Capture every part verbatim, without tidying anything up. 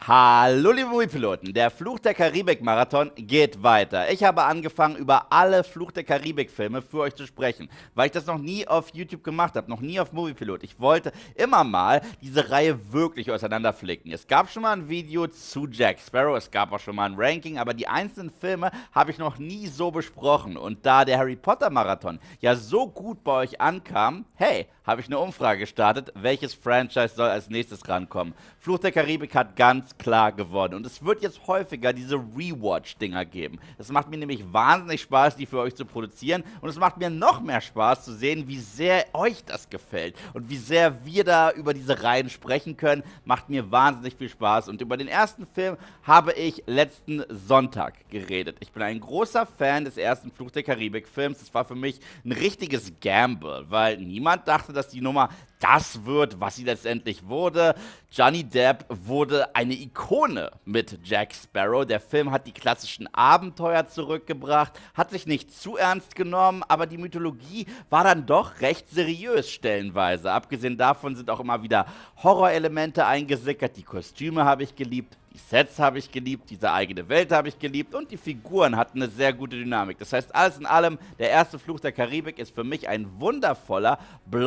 Hallo liebe Moviepiloten, der Fluch der Karibik-Marathon geht weiter. Ich habe angefangen, über alle Fluch der Karibik-Filme für euch zu sprechen, weil ich das noch nie auf YouTube gemacht habe, noch nie auf Moviepilot. Ich wollte immer mal diese Reihe wirklich auseinanderflicken. Es gab schon mal ein Video zu Jack Sparrow, es gab auch schon mal ein Ranking, aber die einzelnen Filme habe ich noch nie so besprochen. Und da der Harry Potter-Marathon ja so gut bei euch ankam, hey, habe ich eine Umfrage gestartet, welches Franchise soll als nächstes rankommen. Fluch der Karibik hat ganz klar gewonnen und es wird jetzt häufiger diese Rewatch-Dinger geben. Es macht mir nämlich wahnsinnig Spaß, die für euch zu produzieren und es macht mir noch mehr Spaß zu sehen, wie sehr euch das gefällt und wie sehr wir da über diese Reihen sprechen können. Macht mir wahnsinnig viel Spaß und über den ersten Film habe ich letzten Sonntag geredet. Ich bin ein großer Fan des ersten Fluch der Karibik-Films. Es war für mich ein richtiges Gamble, weil niemand dachte, dass die Nummer das wird, was sie letztendlich wurde. Johnny Depp wurde eine Ikone mit Jack Sparrow. Der Film hat die klassischen Abenteuer zurückgebracht, hat sich nicht zu ernst genommen, aber die Mythologie war dann doch recht seriös stellenweise. Abgesehen davon sind auch immer wieder Horrorelemente eingesickert. Die Kostüme habe ich geliebt. Die Sets habe ich geliebt, diese eigene Welt habe ich geliebt und die Figuren hatten eine sehr gute Dynamik. Das heißt, alles in allem, der erste Fluch der Karibik ist für mich ein wundervoller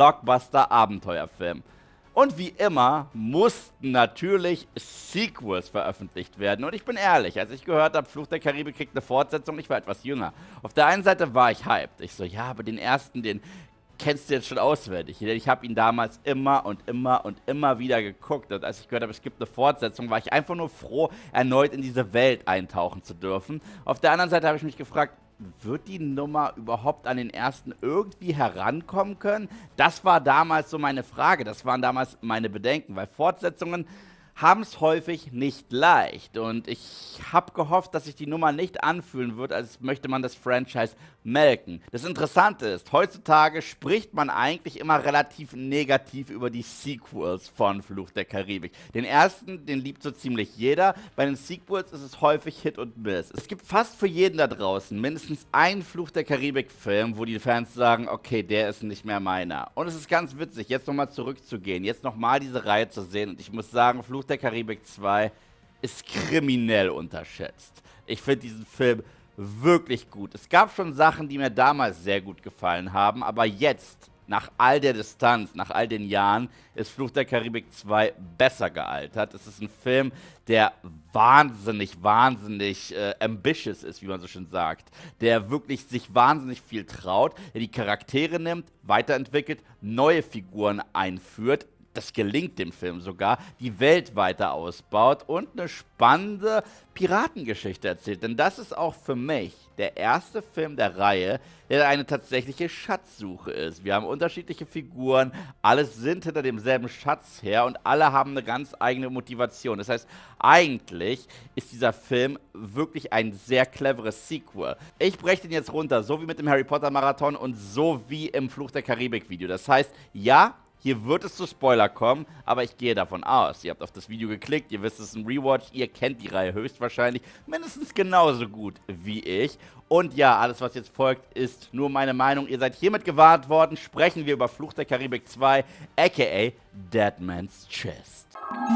Blockbuster-Abenteuerfilm. Und wie immer mussten natürlich Sequels veröffentlicht werden. Und ich bin ehrlich, als ich gehört habe, Fluch der Karibik kriegt eine Fortsetzung, ich war etwas jünger. Auf der einen Seite war ich hyped. Ich so, ja, aber den ersten, den kennst du jetzt schon auswendig. Ich habe ihn damals immer und immer und immer wieder geguckt. Und als ich gehört habe, es gibt eine Fortsetzung, war ich einfach nur froh, erneut in diese Welt eintauchen zu dürfen. Auf der anderen Seite habe ich mich gefragt, wird die Nummer überhaupt an den ersten irgendwie herankommen können? Das war damals so meine Frage. Das waren damals meine Bedenken, weil Fortsetzungen haben es häufig nicht leicht und ich habe gehofft, dass sich die Nummer nicht anfühlen wird, als möchte man das Franchise melken. Das Interessante ist, heutzutage spricht man eigentlich immer relativ negativ über die Sequels von Fluch der Karibik. Den ersten, den liebt so ziemlich jeder, bei den Sequels ist es häufig Hit und Miss. Es gibt fast für jeden da draußen mindestens einen Fluch der Karibik-Film, wo die Fans sagen, okay, der ist nicht mehr meiner. Und es ist ganz witzig, jetzt nochmal zurückzugehen, jetzt nochmal diese Reihe zu sehen und ich muss sagen, Fluch der Karibik zwei ist kriminell unterschätzt. Ich finde diesen Film wirklich gut. Es gab schon Sachen, die mir damals sehr gut gefallen haben, aber jetzt, nach all der Distanz, nach all den Jahren, ist Fluch der Karibik zwei besser gealtert. Es ist ein Film, der wahnsinnig, wahnsinnig äh, ambitious ist, wie man so schön sagt. Der wirklich sich wahnsinnig viel traut, der die Charaktere nimmt, weiterentwickelt, neue Figuren einführt. Das gelingt dem Film sogar, die Welt weiter ausbaut und eine spannende Piratengeschichte erzählt. Denn das ist auch für mich der erste Film der Reihe, der eine tatsächliche Schatzsuche ist. Wir haben unterschiedliche Figuren, alle sind hinter demselben Schatz her und alle haben eine ganz eigene Motivation. Das heißt, eigentlich ist dieser Film wirklich ein sehr cleveres Sequel. Ich breche den jetzt runter, so wie mit dem Harry Potter Marathon und so wie im Fluch der Karibik Video. Das heißt, ja, hier wird es zu Spoiler kommen, aber ich gehe davon aus. Ihr habt auf das Video geklickt, ihr wisst, es ist ein Rewatch, ihr kennt die Reihe höchstwahrscheinlich mindestens genauso gut wie ich. Und ja, alles was jetzt folgt, ist nur meine Meinung. Ihr seid hiermit gewarnt worden, sprechen wir über Fluch der Karibik zwei, aka Dead Man's Chest.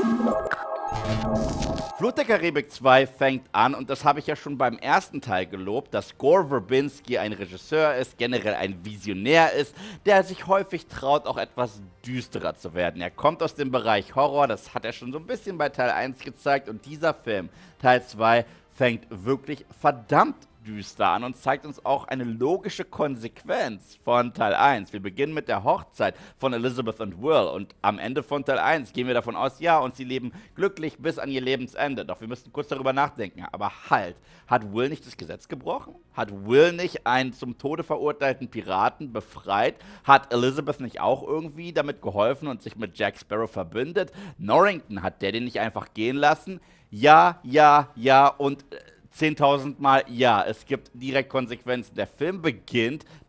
Fluch der Karibik zwei fängt an, und das habe ich ja schon beim ersten Teil gelobt, dass Gore Verbinski ein Regisseur ist, generell ein Visionär ist, der sich häufig traut, auch etwas düsterer zu werden. Er kommt aus dem Bereich Horror, das hat er schon so ein bisschen bei Teil eins gezeigt, und dieser Film, Teil zwei, fängt wirklich verdammt düster an und zeigt uns auch eine logische Konsequenz von Teil eins. Wir beginnen mit der Hochzeit von Elizabeth und Will und am Ende von Teil eins gehen wir davon aus, ja, und sie leben glücklich bis an ihr Lebensende. Doch wir müssen kurz darüber nachdenken. Aber halt, hat Will nicht das Gesetz gebrochen? Hat Will nicht einen zum Tode verurteilten Piraten befreit? Hat Elizabeth nicht auch irgendwie damit geholfen und sich mit Jack Sparrow verbündet? Norrington, hat der den nicht einfach gehen lassen? Ja, ja, ja und zehntausend Mal ja, es gibt direkt Konsequenzen. Der Film beginnt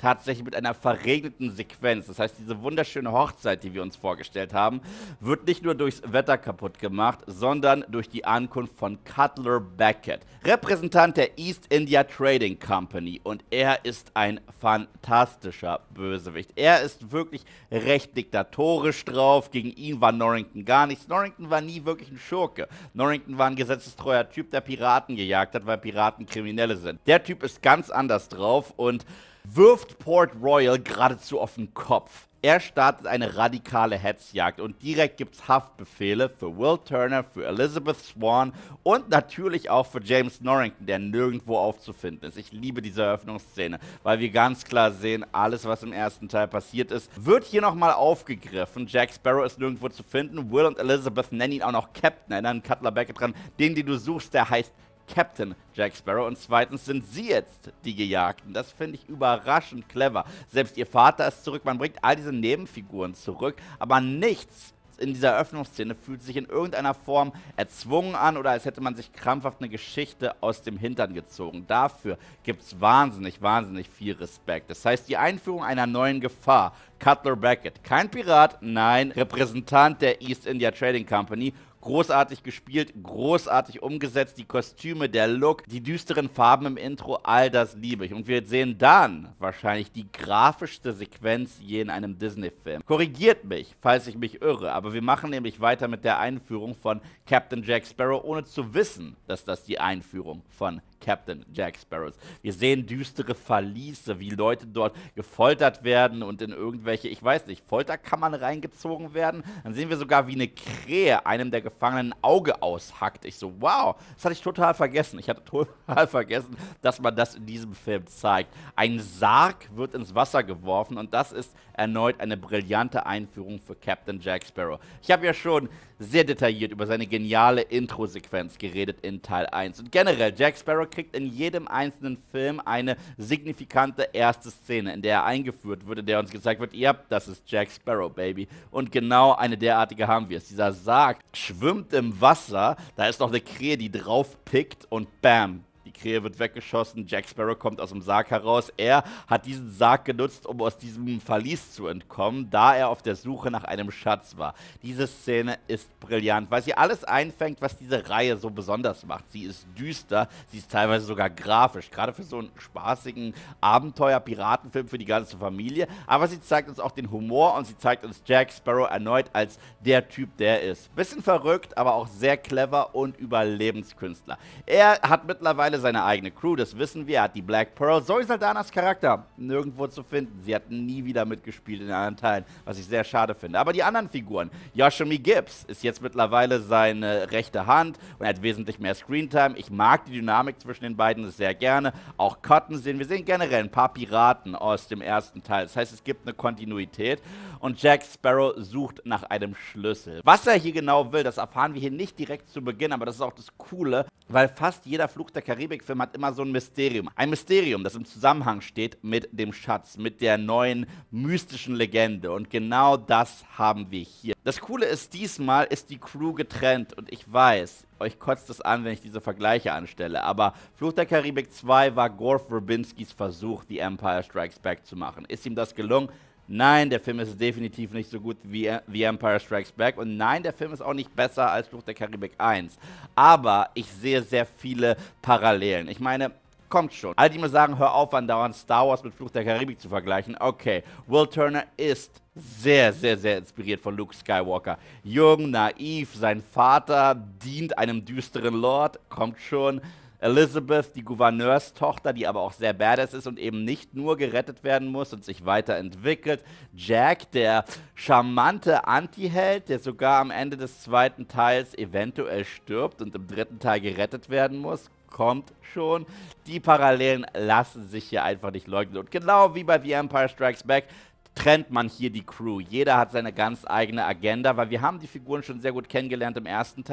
tatsächlich mit einer verregneten Sequenz. Das heißt, diese wunderschöne Hochzeit, die wir uns vorgestellt haben, wird nicht nur durchs Wetter kaputt gemacht, sondern durch die Ankunft von Cutler Beckett, Repräsentant der East India Trading Company. Und er ist ein fantastischer Bösewicht. Er ist wirklich recht diktatorisch drauf. Gegen ihn war Norrington gar nichts. Norrington war nie wirklich ein Schurke. Norrington war ein gesetzestreuer Typ, der Piraten gejagt hat, weil Piraten Kriminelle sind. Der Typ ist ganz anders drauf und wirft Port Royal geradezu auf den Kopf. Er startet eine radikale Hetzjagd und direkt gibt es Haftbefehle für Will Turner, für Elizabeth Swann und natürlich auch für James Norrington, der nirgendwo aufzufinden ist. Ich liebe diese Eröffnungsszene, weil wir ganz klar sehen, alles, was im ersten Teil passiert ist, wird hier nochmal aufgegriffen. Jack Sparrow ist nirgendwo zu finden. Will und Elizabeth nennen ihn auch noch Captain, erinnern Cutler Beckett dran. Den, den du suchst, der heißt Captain Jack Sparrow, und zweitens sind sie jetzt die Gejagten. Das finde ich überraschend clever. Selbst ihr Vater ist zurück, man bringt all diese Nebenfiguren zurück, aber nichts in dieser Eröffnungsszene fühlt sich in irgendeiner Form erzwungen an oder als hätte man sich krampfhaft eine Geschichte aus dem Hintern gezogen. Dafür gibt es wahnsinnig, wahnsinnig viel Respekt. Das heißt, die Einführung einer neuen Gefahr. Cutler Beckett, kein Pirat, nein, Repräsentant der East India Trading Company. Großartig gespielt, großartig umgesetzt, die Kostüme, der Look, die düsteren Farben im Intro, all das liebe ich. Und wir sehen dann wahrscheinlich die grafischste Sequenz je in einem Disney-Film. Korrigiert mich, falls ich mich irre, aber wir machen nämlich weiter mit der Einführung von Captain Jack Sparrow, ohne zu wissen, dass das die Einführung von Captain Jack Sparrow ist. Wir sehen düstere Verliese, wie Leute dort gefoltert werden und in irgendwelche, ich weiß nicht, Folterkammern reingezogen werden. Dann sehen wir sogar, wie eine Krähe einem der Gefangenen ein Auge aushackt. Ich so, wow, das hatte ich total vergessen. Ich hatte total vergessen, dass man das in diesem Film zeigt. Ein Sarg wird ins Wasser geworfen und das ist erneut eine brillante Einführung für Captain Jack Sparrow. Ich habe ja schon sehr detailliert über seine geniale Intro-Sequenz geredet in Teil eins. Und generell, Jack Sparrow kriegt in jedem einzelnen Film eine signifikante erste Szene, in der er eingeführt wird, in der uns gezeigt wird, ja, das ist Jack Sparrow, Baby. Und genau eine derartige haben wir es. Dieser Sarg schwimmt im Wasser, da ist noch eine Krähe, die drauf pickt und bam, die Krähe wird weggeschossen, Jack Sparrow kommt aus dem Sarg heraus. Er hat diesen Sarg genutzt, um aus diesem Verlies zu entkommen, da er auf der Suche nach einem Schatz war. Diese Szene ist brillant, weil sie alles einfängt, was diese Reihe so besonders macht. Sie ist düster, sie ist teilweise sogar grafisch, gerade für so einen spaßigen Abenteuer-Piratenfilm für die ganze Familie. Aber sie zeigt uns auch den Humor und sie zeigt uns Jack Sparrow erneut als der Typ, der er ist. Bisschen verrückt, aber auch sehr clever und Überlebenskünstler. Er hat mittlerweile seine eigene Crew, das wissen wir. Er hat die Black Pearl. Zoe Saldanas Charakter nirgendwo zu finden. Sie hat nie wieder mitgespielt in den anderen Teilen, was ich sehr schade finde. Aber die anderen Figuren, Yoshimi Gibbs ist jetzt mittlerweile seine rechte Hand und er hat wesentlich mehr Screentime. Ich mag die Dynamik zwischen den beiden sehr gerne. Auch Cotton sehen wir. sehen generell ein paar Piraten aus dem ersten Teil. Das heißt, es gibt eine Kontinuität und Jack Sparrow sucht nach einem Schlüssel. Was er hier genau will, das erfahren wir hier nicht direkt zu Beginn, aber das ist auch das Coole, weil fast jeder Fluch der Karibik-Film hat immer so ein Mysterium. Ein Mysterium, das im Zusammenhang steht mit dem Schatz, mit der neuen mystischen Legende. Und genau das haben wir hier. Das Coole ist, diesmal ist die Crew getrennt und ich weiß, euch kotzt es an, wenn ich diese Vergleiche anstelle, aber Fluch der Karibik zwei war Gore Verbinskis Versuch, The Empire Strikes Back zu machen. Ist ihm das gelungen? Nein, der Film ist definitiv nicht so gut wie The Empire Strikes Back und nein, der Film ist auch nicht besser als Fluch der Karibik eins. Aber ich sehe sehr viele Parallelen. Ich meine, kommt schon. Alle, die mir sagen, hör auf, andauernd Star Wars mit Fluch der Karibik zu vergleichen. Okay, Will Turner ist sehr, sehr, sehr inspiriert von Luke Skywalker. Jung, naiv, sein Vater dient einem düsteren Lord, kommt schon. Elizabeth, die Gouverneurstochter, die aber auch sehr badass ist und eben nicht nur gerettet werden muss und sich weiterentwickelt. Jack, der charmante Anti-Held, der sogar am Ende des zweiten Teils eventuell stirbt und im dritten Teil gerettet werden muss. Kommt schon. Die Parallelen lassen sich hier einfach nicht leugnen. Und genau wie bei The Empire Strikes Back trennt man hier die Crew. Jeder hat seine ganz eigene Agenda, weil wir haben die Figuren schon sehr gut kennengelernt im ersten Teil und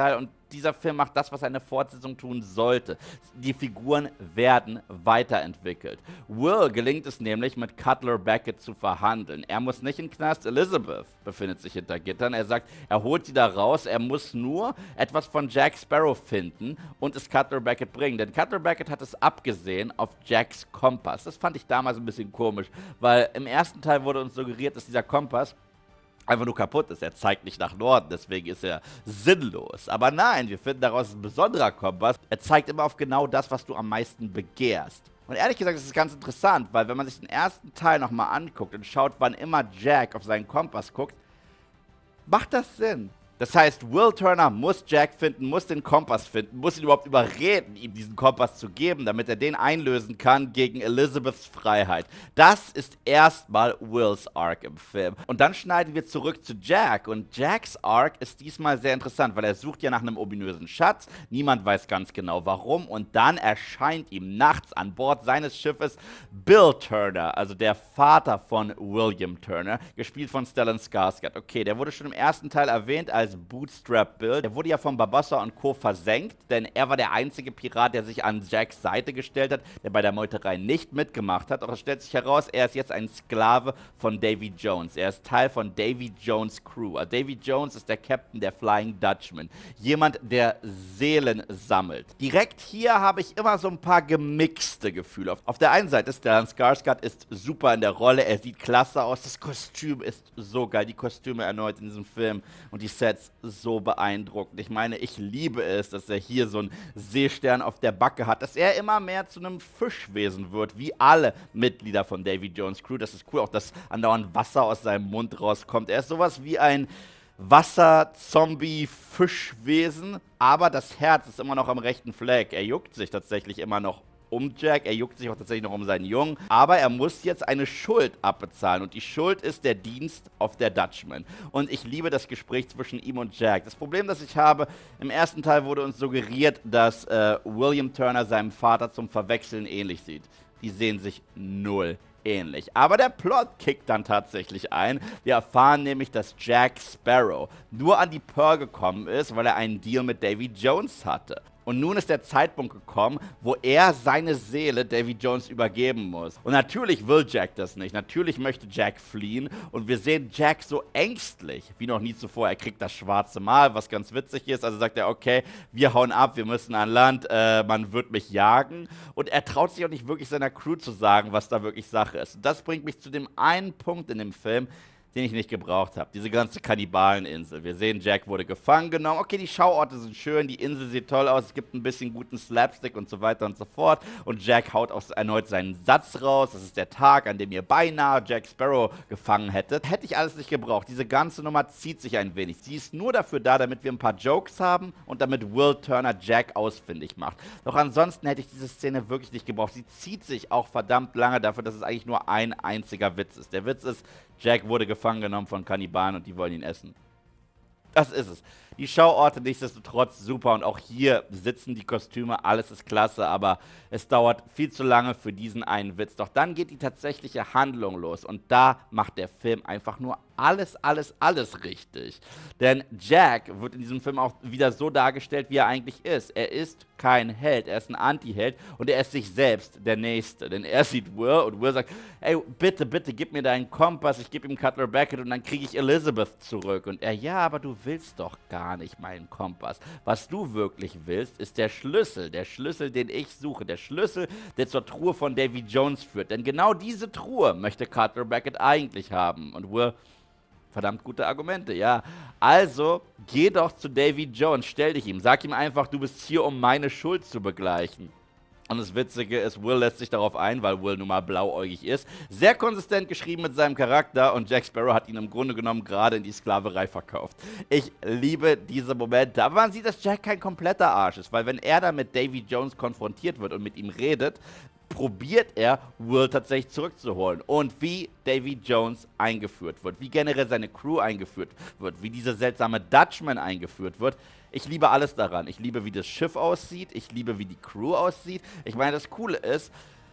dieser Film macht das, was eine Fortsetzung tun sollte. Die Figuren werden weiterentwickelt. Will gelingt es nämlich, mit Cutler Beckett zu verhandeln. Er muss nicht in Knast, Elizabeth befindet sich hinter Gittern. Er sagt, er holt sie da raus, er muss nur etwas von Jack Sparrow finden und es Cutler Beckett bringen. Denn Cutler Beckett hat es abgesehen auf Jacks Kompass. Das fand ich damals ein bisschen komisch, weil im ersten Teil wurde uns suggeriert, dass dieser Kompass einfach nur kaputt ist. Er zeigt nicht nach Norden, deswegen ist er sinnlos. Aber nein, wir finden daraus ein besonderer Kompass. Er zeigt immer auf genau das, was du am meisten begehrst. Und ehrlich gesagt, das ist ganz interessant, weil wenn man sich den ersten Teil nochmal anguckt und schaut, wann immer Jack auf seinen Kompass guckt, macht das Sinn. Das heißt, Will Turner muss Jack finden, muss den Kompass finden, muss ihn überhaupt überreden, ihm diesen Kompass zu geben, damit er den einlösen kann gegen Elizabeths Freiheit. Das ist erstmal Wills Arc im Film. Und dann schneiden wir zurück zu Jack. Und Jacks Arc ist diesmal sehr interessant, weil er sucht ja nach einem ominösen Schatz. Niemand weiß ganz genau warum. Und dann erscheint ihm nachts an Bord seines Schiffes Bill Turner, also der Vater von William Turner, gespielt von Stellan Skarsgård. Okay, der wurde schon im ersten Teil erwähnt als Bootstrap Bill. Der wurde ja von Barbossa und Co. versenkt, denn er war der einzige Pirat, der sich an Jacks Seite gestellt hat, der bei der Meuterei nicht mitgemacht hat. Doch es stellt sich heraus, er ist jetzt ein Sklave von Davy Jones. Er ist Teil von Davy Jones' Crew. Davy Jones ist der Captain der Flying Dutchman. Jemand, der Seelen sammelt. Direkt hier habe ich immer so ein paar gemixte Gefühle. Auf, auf der einen Seite, Stellan Skarsgård ist super in der Rolle, er sieht klasse aus, das Kostüm ist so geil, die Kostüme erneut in diesem Film und die Sets so beeindruckend. Ich meine, ich liebe es, dass er hier so einen Seestern auf der Backe hat, dass er immer mehr zu einem Fischwesen wird, wie alle Mitglieder von Davy Jones' Crew. Das ist cool, auch dass andauernd Wasser aus seinem Mund rauskommt. Er ist sowas wie ein Wasser-Zombie-Fischwesen, aber das Herz ist immer noch am rechten Fleck. Er juckt sich tatsächlich immer noch um Jack, er juckt sich auch tatsächlich noch um seinen Jungen, aber er muss jetzt eine Schuld abbezahlen und die Schuld ist der Dienst auf der Dutchman. Und ich liebe das Gespräch zwischen ihm und Jack. Das Problem, das ich habe, im ersten Teil wurde uns suggeriert, dass äh, William Turner seinem Vater zum Verwechseln ähnlich sieht. Die sehen sich null ähnlich. Aber der Plot kickt dann tatsächlich ein. Wir erfahren nämlich, dass Jack Sparrow nur an die Pearl gekommen ist, weil er einen Deal mit Davy Jones hatte. Und nun ist der Zeitpunkt gekommen, wo er seine Seele Davy Jones übergeben muss. Und natürlich will Jack das nicht. Natürlich möchte Jack fliehen. Und wir sehen Jack so ängstlich wie noch nie zuvor. Er kriegt das schwarze Mal, was ganz witzig ist. Also sagt er, okay, wir hauen ab, wir müssen an Land, äh, man wird mich jagen. Und er traut sich auch nicht wirklich seiner Crew zu sagen, was da wirklich Sache ist. Und das bringt mich zu dem einen Punkt in dem Film, den ich nicht gebraucht habe. Diese ganze Kannibaleninsel. Wir sehen, Jack wurde gefangen genommen. Okay, die Schauorte sind schön, die Insel sieht toll aus, es gibt ein bisschen guten Slapstick und so weiter und so fort. Und Jack haut auch erneut seinen Satz raus. Das ist der Tag, an dem ihr beinahe Jack Sparrow gefangen hättet. Hätte ich alles nicht gebraucht. Diese ganze Nummer zieht sich ein wenig. Sie ist nur dafür da, damit wir ein paar Jokes haben und damit Will Turner Jack ausfindig macht. Doch ansonsten hätte ich diese Szene wirklich nicht gebraucht. Sie zieht sich auch verdammt lange dafür, dass es eigentlich nur ein einziger Witz ist. Der Witz ist, Jack wurde gefangen genommen von Kannibalen und die wollen ihn essen. Das ist es. Die Schauorte nichtsdestotrotz super und auch hier sitzen die Kostüme, alles ist klasse, aber es dauert viel zu lange für diesen einen Witz. Doch dann geht die tatsächliche Handlung los und da macht der Film einfach nur alles, alles, alles richtig. Denn Jack wird in diesem Film auch wieder so dargestellt, wie er eigentlich ist. Er ist kein Held, er ist ein Anti-Held und er ist sich selbst der Nächste. Denn er sieht Will und Will sagt, ey, bitte, bitte, gib mir deinen Kompass, ich gebe ihm Cutler Beckett und dann kriege ich Elizabeth zurück. Und er, ja, aber du willst doch gar nicht meinen Kompass. Was du wirklich willst, ist der Schlüssel, der Schlüssel, den ich suche, der Schlüssel, der zur Truhe von Davy Jones führt. Denn genau diese Truhe möchte Cutler Beckett eigentlich haben. Und Will, verdammt gute Argumente, ja. Also, geh doch zu Davy Jones, stell dich ihm, sag ihm einfach, du bist hier, um meine Schuld zu begleichen. Und das Witzige ist, Will lässt sich darauf ein, weil Will nun mal blauäugig ist. Sehr konsistent geschrieben mit seinem Charakter und Jack Sparrow hat ihn im Grunde genommen gerade in die Sklaverei verkauft. Ich liebe diese Momente, aber man sieht, dass Jack kein kompletter Arsch ist, weil wenn er da mit Davy Jones konfrontiert wird und mit ihm redet, probiert er, Will tatsächlich zurückzuholen. Und wie Davy Jones eingeführt wird, wie generell seine Crew eingeführt wird, wie dieser seltsame Dutchman eingeführt wird. Ich liebe alles daran. Ich liebe, wie das Schiff aussieht. Ich liebe, wie die Crew aussieht. Ich meine, das Coole ist,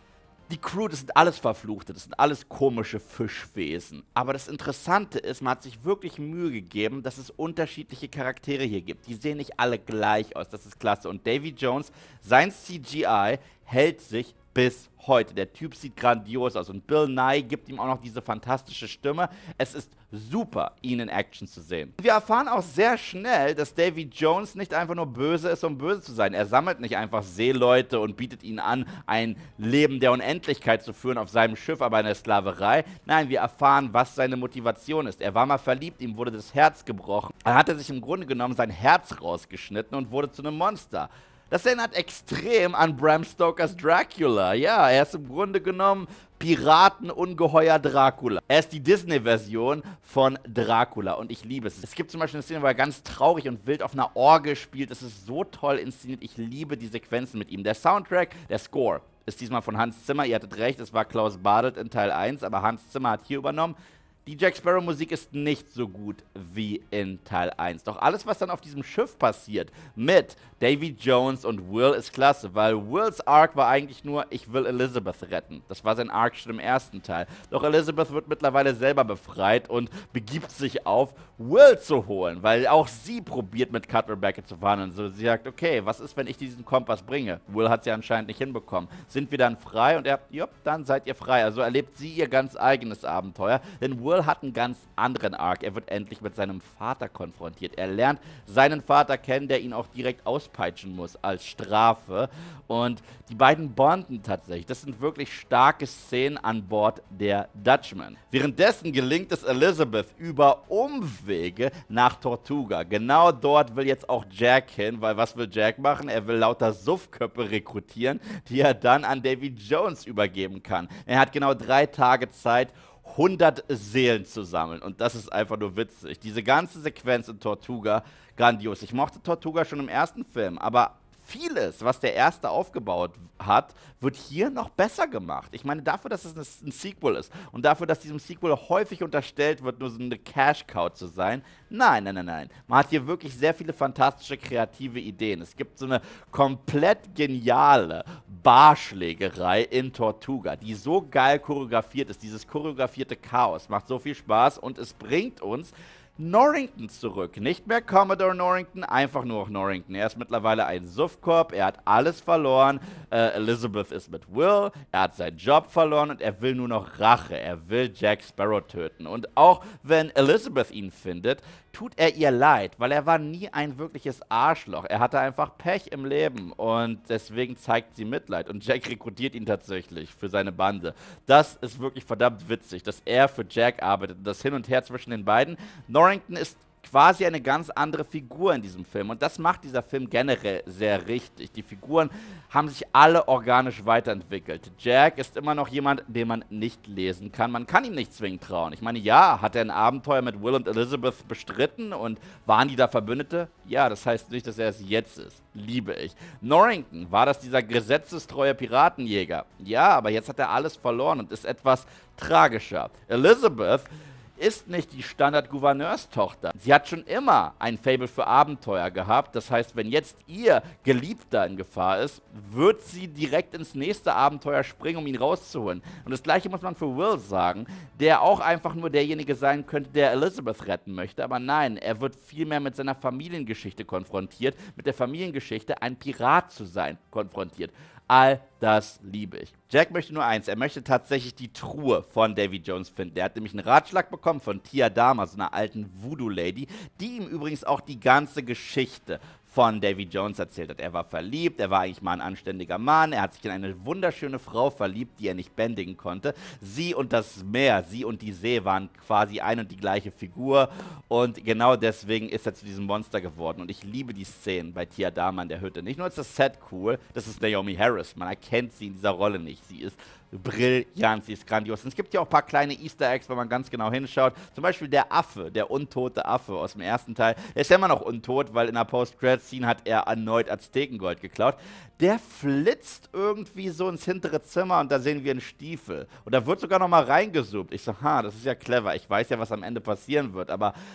Die Crew, das sind alles Verfluchte, das sind alles komische Fischwesen. Aber das Interessante ist, man hat sich wirklich Mühe gegeben, dass es unterschiedliche Charaktere hier gibt. Die sehen nicht alle gleich aus, das ist klasse. Und Davy Jones, sein C G I hält sich bis heute. Der Typ sieht grandios aus und Bill Nighy gibt ihm auch noch diese fantastische Stimme. Es ist super, ihn in Action zu sehen. Wir erfahren auch sehr schnell, dass Davy Jones nicht einfach nur böse ist, um böse zu sein. Er sammelt nicht einfach Seeleute und bietet ihnen an, ein Leben der Unendlichkeit zu führen auf seinem Schiff, aber in der Sklaverei. Nein, wir erfahren, was seine Motivation ist. Er war mal verliebt, ihm wurde das Herz gebrochen. Er hatte sich im Grunde genommen sein Herz rausgeschnitten und wurde zu einem Monster. Das erinnert extrem an Bram Stokers Dracula. Ja, er ist im Grunde genommen Piratenungeheuer Dracula. Er ist die Disney-Version von Dracula und ich liebe es. Es gibt zum Beispiel eine Szene, wo er ganz traurig und wild auf einer Orgel spielt. Es ist so toll inszeniert. Ich liebe die Sequenzen mit ihm. Der Soundtrack, der Score, ist diesmal von Hans Zimmer. Ihr hattet recht, es war Klaus Badelt in Teil eins, aber Hans Zimmer hat hier übernommen. Die Jack Sparrow Musik ist nicht so gut wie in Teil eins. Doch alles, was dann auf diesem Schiff passiert mit Davy Jones und Will, ist klasse, weil Wills Arc war eigentlich nur, ich will Elizabeth retten. Das war sein Arc schon im ersten Teil. Doch Elizabeth wird mittlerweile selber befreit und begibt sich auf, Will zu holen, weil auch sie probiert, mit Cut Rebecca zu verhandeln. So, sie sagt, okay, was ist, wenn ich diesen Kompass bringe? Will hat sie anscheinend nicht hinbekommen. Sind wir dann frei? Und er, jupp, dann seid ihr frei. Also erlebt sie ihr ganz eigenes Abenteuer, denn Will hat einen ganz anderen Arc. Er wird endlich mit seinem Vater konfrontiert. Er lernt seinen Vater kennen, der ihn auch direkt auspeitschen muss als Strafe. Und die beiden bonden tatsächlich. Das sind wirklich starke Szenen an Bord der Dutchman. Währenddessen gelingt es Elizabeth über Umwege nach Tortuga. Genau dort will jetzt auch Jack hin, weil was will Jack machen? Er will lauter Suffköpfe rekrutieren, die er dann an Davy Jones übergeben kann. Er hat genau drei Tage Zeit, hundert Seelen zu sammeln. Und das ist einfach nur witzig. Diese ganze Sequenz in Tortuga, grandios. Ich mochte Tortuga schon im ersten Film, aber vieles, was der erste aufgebaut hat, wird hier noch besser gemacht. Ich meine, dafür, dass es ein Sequel ist und dafür, dass diesem Sequel häufig unterstellt wird, nur so eine Cash-Cow zu sein. Nein, nein, nein, nein. Man hat hier wirklich sehr viele fantastische, kreative Ideen. Es gibt so eine komplett geniale Barschlägerei in Tortuga, die so geil choreografiert ist. Dieses choreografierte Chaos macht so viel Spaß und es bringt uns Norrington zurück. Nicht mehr Commodore Norrington, einfach nur noch Norrington. Er ist mittlerweile ein Suffkopf, er hat alles verloren. Äh, Elizabeth ist mit Will, er hat seinen Job verloren und er will nur noch Rache. Er will Jack Sparrow töten. Und auch wenn Elizabeth ihn findet, tut er ihr leid, weil er war nie ein wirkliches Arschloch. Er hatte einfach Pech im Leben und deswegen zeigt sie Mitleid. Und Jack rekrutiert ihn tatsächlich für seine Bande. Das ist wirklich verdammt witzig, dass er für Jack arbeitet. Das Hin und Her zwischen den beiden. Norrington ist quasi eine ganz andere Figur in diesem Film. Und das macht dieser Film generell sehr richtig. Die Figuren haben sich alle organisch weiterentwickelt. Jack ist immer noch jemand, den man nicht lesen kann. Man kann ihm nicht zwingend trauen. Ich meine, ja, hat er ein Abenteuer mit Will und Elizabeth bestritten und waren die da Verbündete? Ja, das heißt nicht, dass er es jetzt ist. Liebe ich. Norrington, war das dieser gesetzestreue Piratenjäger? Ja, aber jetzt hat er alles verloren und ist etwas tragischer. Elizabeth ist nicht die Standard-Gouverneurstochter. Sie hat schon immer ein Faible für Abenteuer gehabt. Das heißt, wenn jetzt ihr Geliebter in Gefahr ist, wird sie direkt ins nächste Abenteuer springen, um ihn rauszuholen. Und das Gleiche muss man für Will sagen, der auch einfach nur derjenige sein könnte, der Elizabeth retten möchte. Aber nein, er wird vielmehr mit seiner Familiengeschichte konfrontiert, mit der Familiengeschichte, ein Pirat zu sein, konfrontiert. All das liebe ich. Jack möchte nur eins, er möchte tatsächlich die Truhe von Davy Jones finden. Er hat nämlich einen Ratschlag bekommen von Tia Dama, so einer alten Voodoo-Lady, die ihm übrigens auch die ganze Geschichte von Davy Jones erzählt hat. Er war verliebt, er war eigentlich mal ein anständiger Mann, er hat sich in eine wunderschöne Frau verliebt, die er nicht bändigen konnte. Sie und das Meer, sie und die See waren quasi ein und die gleiche Figur und genau deswegen ist er zu diesem Monster geworden. Und ich liebe die Szenen bei Tia Dama in der Hütte. Nicht nur ist das Set cool, das ist Naomi Harris, man erkennt sie in dieser Rolle nicht. Sie ist brillant, sie ist grandios. Und es gibt ja auch ein paar kleine Easter Eggs, wenn man ganz genau hinschaut. Zum Beispiel der Affe, der untote Affe aus dem ersten Teil. Der ist ja immer noch untot, weil in der Post-Credit-Scene hat er erneut Aztekengold geklaut. Der flitzt irgendwie so ins hintere Zimmer und da sehen wir einen Stiefel. Und da wird sogar noch mal reingezoomt. Ich so, ha, das ist ja clever. Ich weiß ja, was am Ende passieren wird, aber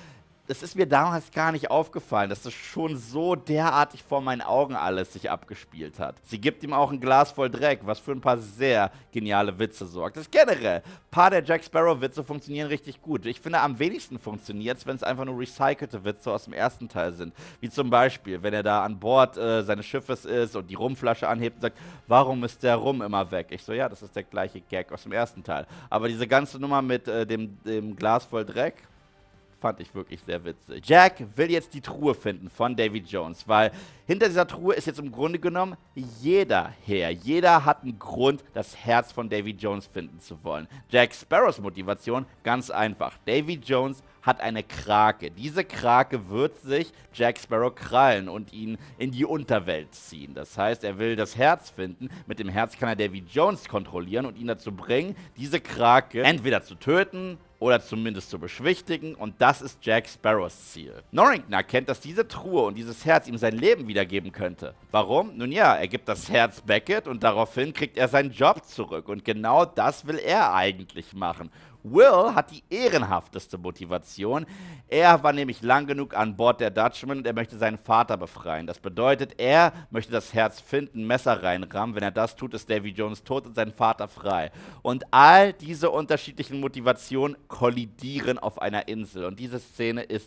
es ist mir damals gar nicht aufgefallen, dass das schon so derartig vor meinen Augen alles sich abgespielt hat. Sie gibt ihm auch ein Glas voll Dreck, was für ein paar sehr geniale Witze sorgt. Das ist generell. Ein paar der Jack Sparrow-Witze funktionieren richtig gut. Ich finde, am wenigsten funktioniert es, wenn es einfach nur recycelte Witze aus dem ersten Teil sind. Wie zum Beispiel, wenn er da an Bord äh, seines Schiffes ist und die Rumflasche anhebt und sagt, warum ist der Rum immer weg? Ich so, ja, das ist der gleiche Gag aus dem ersten Teil. Aber diese ganze Nummer mit äh, dem, dem Glas voll Dreck fand ich wirklich sehr witzig. Jack will jetzt die Truhe finden von Davy Jones, weil hinter dieser Truhe ist jetzt im Grunde genommen jeder her. Jeder hat einen Grund, das Herz von Davy Jones finden zu wollen. Jack Sparrows Motivation, ganz einfach. Davy Jones hat eine Krake. Diese Krake wird sich Jack Sparrow krallen und ihn in die Unterwelt ziehen. Das heißt, er will das Herz finden. Mit dem Herz kann er Davy Jones kontrollieren und ihn dazu bringen, diese Krake entweder zu töten oder zumindest zu beschwichtigen, und das ist Jack Sparrows Ziel. Norrington erkennt, dass diese Truhe und dieses Herz ihm sein Leben wiedergeben könnte. Warum? Nun ja, er gibt das Herz Beckett und daraufhin kriegt er seinen Job zurück, und genau das will er eigentlich machen. Will hat die ehrenhafteste Motivation. Er war nämlich lang genug an Bord der Dutchman und er möchte seinen Vater befreien. Das bedeutet, er möchte das Herz finden, Messer reinrammen. Wenn er das tut, ist Davy Jones tot und sein Vater frei. Und all diese unterschiedlichen Motivationen kollidieren auf einer Insel. Und diese Szene ist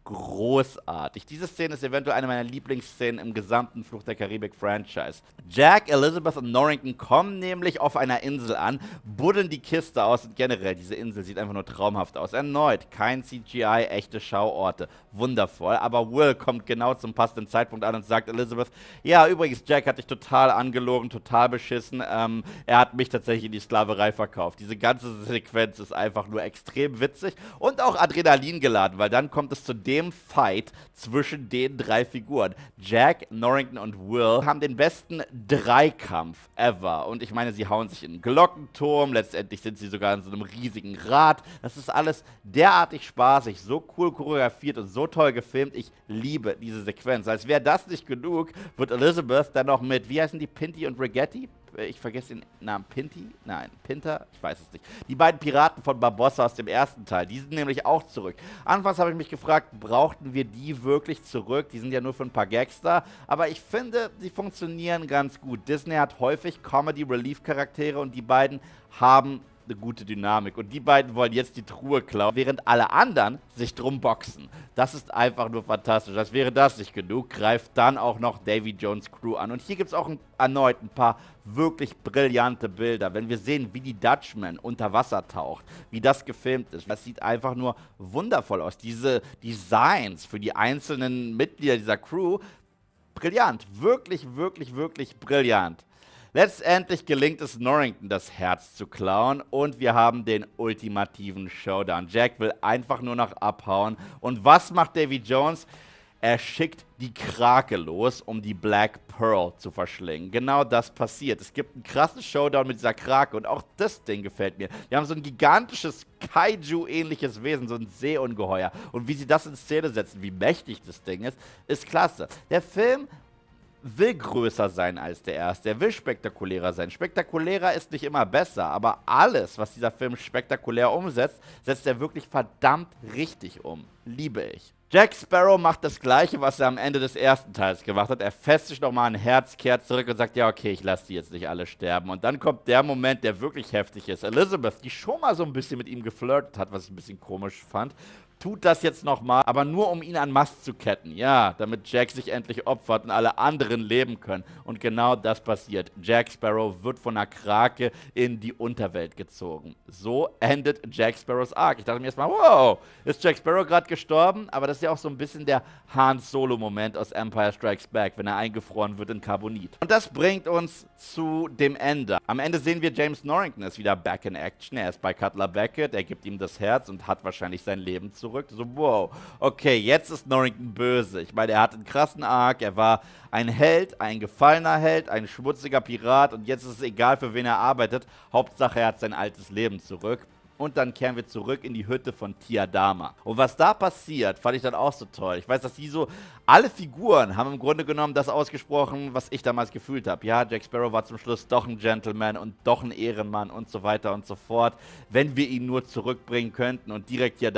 großartig. Diese Szene ist eventuell eine meiner Lieblingsszenen im gesamten Fluch der Karibik-Franchise. Jack, Elizabeth und Norrington kommen nämlich auf einer Insel an, buddeln die Kiste aus und generell, diese Insel sieht einfach nur traumhaft aus. Erneut, kein C G I, echte Schauorte. Wundervoll. Aber Will kommt genau zum passenden Zeitpunkt an und sagt Elizabeth, ja, übrigens, Jack hat dich total angelogen, total beschissen. Ähm, er hat mich tatsächlich in die Sklaverei verkauft. Diese ganze Sequenz ist einfach nur extrem witzig und auch Adrenalin geladen, weil dann kommt es zu dem dem Fight zwischen den drei Figuren. Jack, Norrington und Will haben den besten Dreikampf ever. Und ich meine, sie hauen sich in einen Glockenturm, letztendlich sind sie sogar in so einem riesigen Rad. Das ist alles derartig spaßig, so cool choreografiert und so toll gefilmt. Ich liebe diese Sequenz. Als wäre das nicht genug, wird Elizabeth dann noch mit, wie heißen die, Pinty und Rigetti? Ich vergesse den Namen. Pinty? Nein, Pinter? Ich weiß es nicht. Die beiden Piraten von Barbossa aus dem ersten Teil, die sind nämlich auch zurück. Anfangs habe ich mich gefragt, brauchten wir die wirklich zurück? Die sind ja nur für ein paar Gags da. Aber ich finde, sie funktionieren ganz gut. Disney hat häufig Comedy-Relief-Charaktere und die beiden haben eine gute Dynamik. Und die beiden wollen jetzt die Truhe klauen, während alle anderen sich drum boxen. Das ist einfach nur fantastisch. Als wäre das nicht genug, greift dann auch noch Davy Jones' Crew an. Und hier gibt es auch ein, erneut ein paar wirklich brillante Bilder. Wenn wir sehen, wie die Dutchman unter Wasser taucht, wie das gefilmt ist, das sieht einfach nur wundervoll aus. Diese Designs für die einzelnen Mitglieder dieser Crew, brillant. Wirklich, wirklich, wirklich brillant. Letztendlich gelingt es Norrington, das Herz zu klauen und wir haben den ultimativen Showdown. Jack will einfach nur noch abhauen. Und was macht Davy Jones? Er schickt die Krake los, um die Black Pearl zu verschlingen. Genau das passiert. Es gibt einen krassen Showdown mit dieser Krake und auch das Ding gefällt mir. Wir haben so ein gigantisches Kaiju-ähnliches Wesen, so ein Seeungeheuer. Und wie sie das in Szene setzen, wie mächtig das Ding ist, ist klasse. Der Film will größer sein als der erste. Er will spektakulärer sein. Spektakulärer ist nicht immer besser, aber alles, was dieser Film spektakulär umsetzt, setzt er wirklich verdammt richtig um. Liebe ich. Jack Sparrow macht das Gleiche, was er am Ende des ersten Teils gemacht hat. Er fässt sich nochmal ein Herz, kehrt zurück und sagt, ja okay, ich lasse die jetzt nicht alle sterben. Und dann kommt der Moment, der wirklich heftig ist. Elizabeth, die schon mal so ein bisschen mit ihm geflirtet hat, was ich ein bisschen komisch fand, tut das jetzt nochmal, aber nur um ihn an Mast zu ketten. Ja, damit Jack sich endlich opfert und alle anderen leben können. Und genau das passiert. Jack Sparrow wird von einer Krake in die Unterwelt gezogen. So endet Jack Sparrows Arc. Ich dachte mir erstmal, wow, ist Jack Sparrow gerade gestorben? Aber das ist ja auch so ein bisschen der Han Solo-Moment aus Empire Strikes Back, wenn er eingefroren wird in Carbonit. Und das bringt uns zu dem Ende. Am Ende sehen wir, James Norrington ist wieder back in action. Er ist bei Cutler Beckett, er gibt ihm das Herz und hat wahrscheinlich sein Leben zurück. So, wow, okay, jetzt ist Norrington böse. Ich meine, er hat einen krassen Arc, er war ein Held, ein gefallener Held, ein schmutziger Pirat und jetzt ist es egal, für wen er arbeitet. Hauptsache, er hat sein altes Leben zurück. Und dann kehren wir zurück in die Hütte von Tiadama. Und was da passiert, fand ich dann auch so toll. Ich weiß, dass die so, alle Figuren haben im Grunde genommen das ausgesprochen, was ich damals gefühlt habe. Ja, Jack Sparrow war zum Schluss doch ein Gentleman und doch ein Ehrenmann und so weiter und so fort. Wenn wir ihn nur zurückbringen könnten und direkt Tiadama.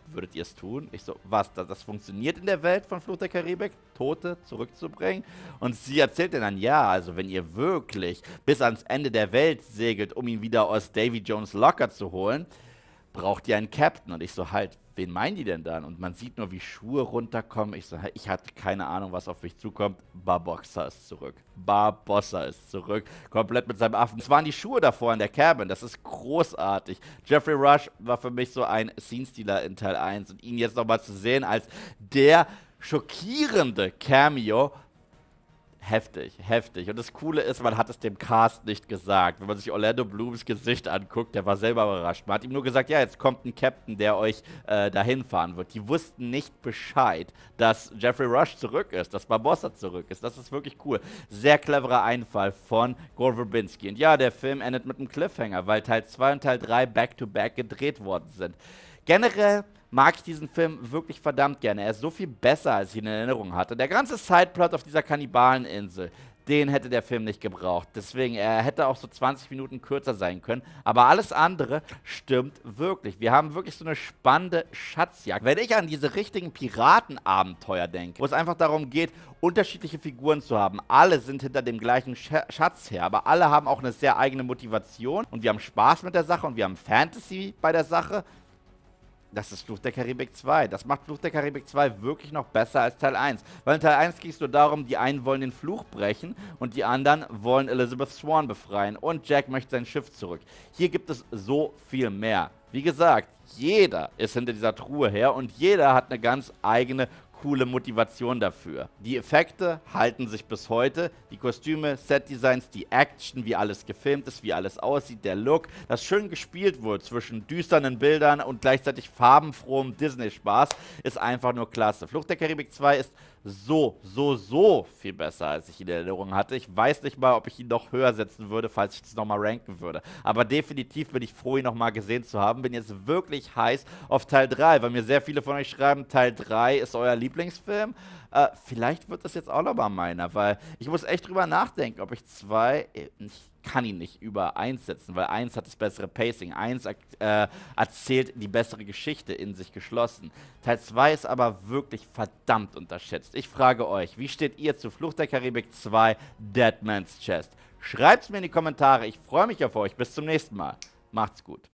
würdet ihr es tun? Ich so, was, das, das funktioniert in der Welt von Fluch der Karibik? Tote zurückzubringen? Und sie erzählt dann, ja, also wenn ihr wirklich bis ans Ende der Welt segelt, um ihn wieder aus Davy Jones Locker zu holen, braucht ihr einen Captain. Und ich so, halt, wen meinen die denn dann? Und man sieht nur, wie Schuhe runterkommen. Ich so, ich hatte keine Ahnung, was auf mich zukommt. Barbossa ist zurück. Barbossa ist zurück. Komplett mit seinem Affen. Es waren die Schuhe davor in der Cabin. Das ist großartig. Jeffrey Rush war für mich so ein Scene-Stealer in Teil eins. Und ihn jetzt nochmal zu sehen als der schockierende Cameo, heftig, heftig. Und das Coole ist, man hat es dem Cast nicht gesagt. Wenn man sich Orlando Blooms Gesicht anguckt, der war selber überrascht. Man hat ihm nur gesagt, ja, jetzt kommt ein Captain, der euch äh, dahin fahren wird. Die wussten nicht Bescheid, dass Jeffrey Rush zurück ist, dass Barbossa zurück ist. Das ist wirklich cool. Sehr cleverer Einfall von Gore Verbinski. Und ja, der Film endet mit einem Cliffhanger, weil Teil zwei und Teil drei back-to-back gedreht worden sind. Generell mag ich diesen Film wirklich verdammt gerne. Er ist so viel besser, als ich ihn in Erinnerung hatte. Der ganze Sideplot auf dieser Kannibaleninsel, den hätte der Film nicht gebraucht. Deswegen, er hätte auch so zwanzig Minuten kürzer sein können. Aber alles andere stimmt wirklich. Wir haben wirklich so eine spannende Schatzjagd. Wenn ich an diese richtigen Piratenabenteuer denke, wo es einfach darum geht, unterschiedliche Figuren zu haben. Alle sind hinter dem gleichen Sch Schatz her, aber alle haben auch eine sehr eigene Motivation. Und wir haben Spaß mit der Sache und wir haben Fantasy bei der Sache. Das ist Fluch der Karibik zwei. Das macht Fluch der Karibik zwei wirklich noch besser als Teil eins. Weil in Teil eins ging es nur darum, die einen wollen den Fluch brechen und die anderen wollen Elizabeth Swann befreien. Und Jack möchte sein Schiff zurück. Hier gibt es so viel mehr. Wie gesagt, jeder ist hinter dieser Truhe her und jeder hat eine ganz eigene coole Motivation dafür. Die Effekte halten sich bis heute. Die Kostüme, Setdesigns, die Action, wie alles gefilmt ist, wie alles aussieht, der Look, das schön gespielt wird zwischen düsternen Bildern und gleichzeitig farbenfrohem Disney-Spaß, ist einfach nur klasse. Fluch der Karibik zwei ist so, so, so viel besser, als ich ihn in Erinnerung hatte. Ich weiß nicht mal, ob ich ihn noch höher setzen würde, falls ich das nochmal ranken würde. Aber definitiv bin ich froh, ihn nochmal gesehen zu haben. Bin jetzt wirklich heiß auf Teil drei, weil mir sehr viele von euch schreiben, Teil drei ist euer Lieblingsfilm. Äh, vielleicht wird das jetzt auch nochmal meiner, weil ich muss echt drüber nachdenken, ob ich zwei... Ich kann ihn nicht über eins setzen, weil eins hat das bessere Pacing. eins äh, erzählt die bessere Geschichte in sich geschlossen. Teil zwei ist aber wirklich verdammt unterschätzt. Ich frage euch, wie steht ihr zu Fluch der Karibik zwei Dead Man's Chest? Schreibt's mir in die Kommentare. Ich freue mich auf euch. Bis zum nächsten Mal. Macht's gut.